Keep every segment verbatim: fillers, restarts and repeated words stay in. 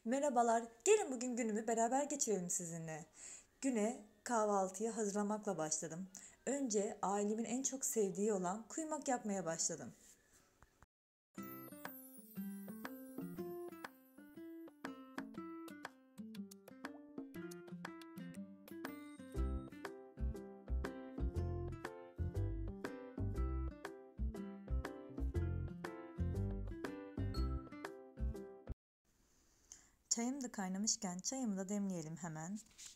Merhabalar, gelin bugün günümü beraber geçirelim sizinle. Güne kahvaltıyı hazırlamakla başladım. Önce ailemin en çok sevdiği olan kuymak yapmaya başladım. Çayım da kaynamışken çayımı da demleyelim hemen.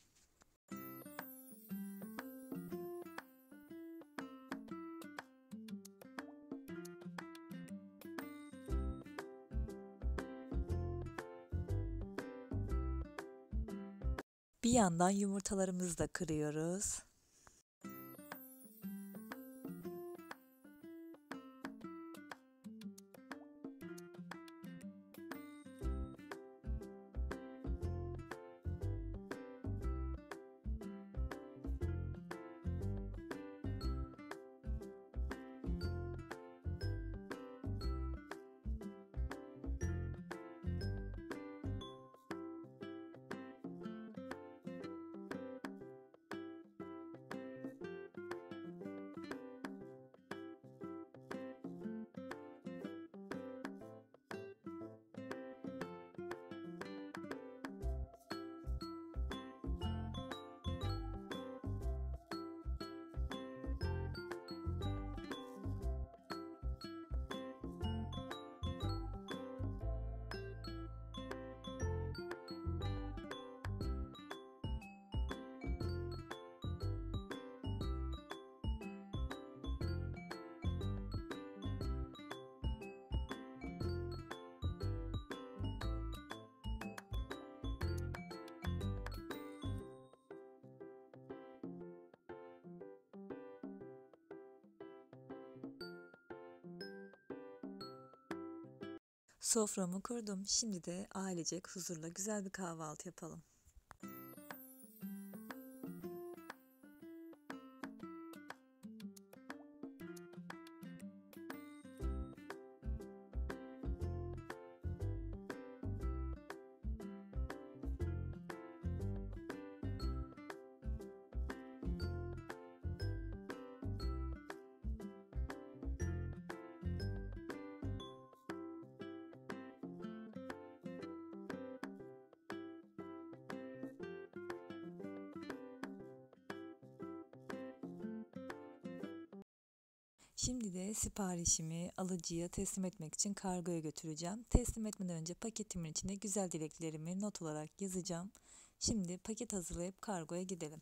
Bir yandan yumurtalarımızı da kırıyoruz. Soframı kurdum. Şimdi de ailecek huzurla güzel bir kahvaltı yapalım. Şimdi de siparişimi alıcıya teslim etmek için kargoya götüreceğim. Teslim etmeden önce paketimin içine güzel dileklerimi not olarak yazacağım. Şimdi paket hazırlayıp kargoya gidelim.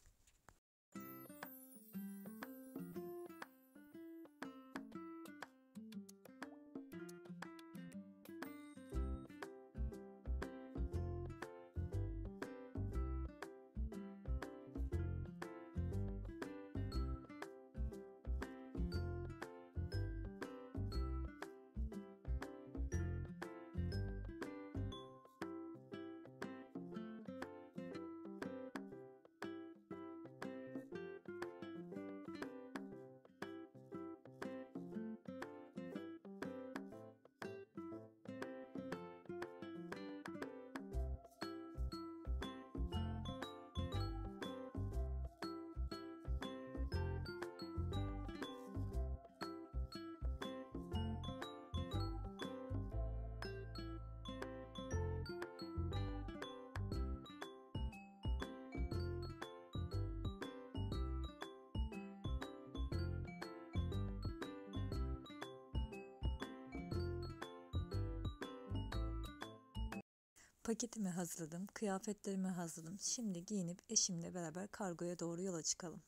Paketimi hazırladım, kıyafetlerimi hazırladım. Şimdi giyinip eşimle beraber kargoya doğru yola çıkalım.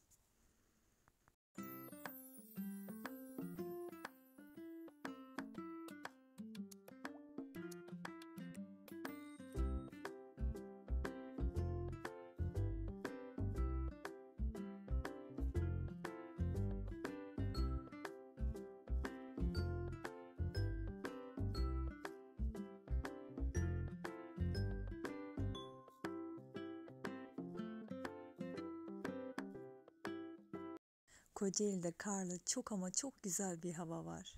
Kocaeli'de karlı çok ama çok güzel bir hava var.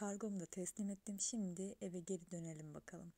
kargomu da teslim ettim. Şimdi eve geri dönelim bakalım.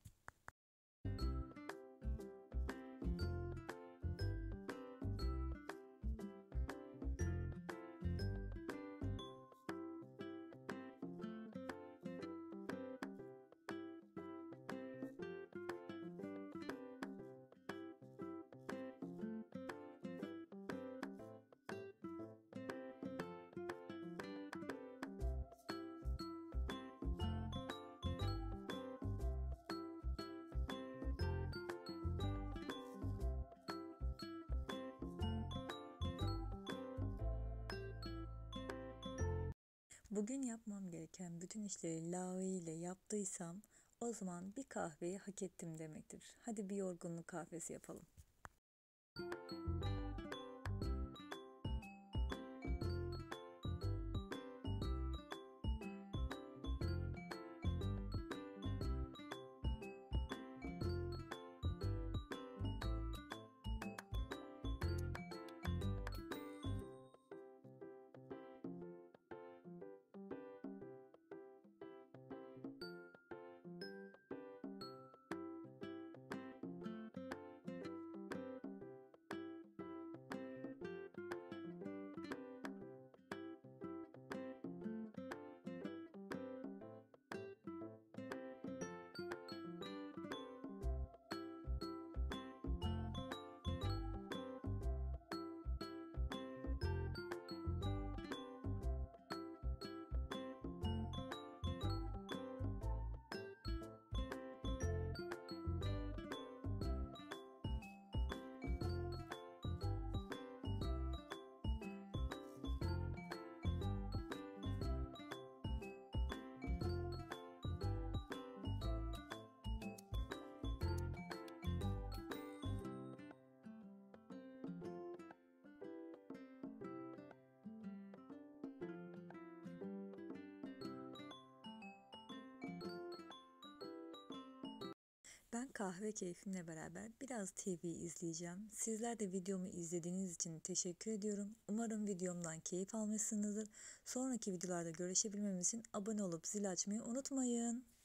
Bugün yapmam gereken bütün işleri layığıyla yaptıysam o zaman bir kahveyi hak ettim demektir. Hadi bir yorgunluk kahvesi yapalım. Ben kahve keyfimle beraber biraz T V izleyeceğim. Sizler de videomu izlediğiniz için teşekkür ediyorum. Umarım videomdan keyif almışsınızdır. Sonraki videolarda görüşebilmemiz için abone olup zil açmayı unutmayın.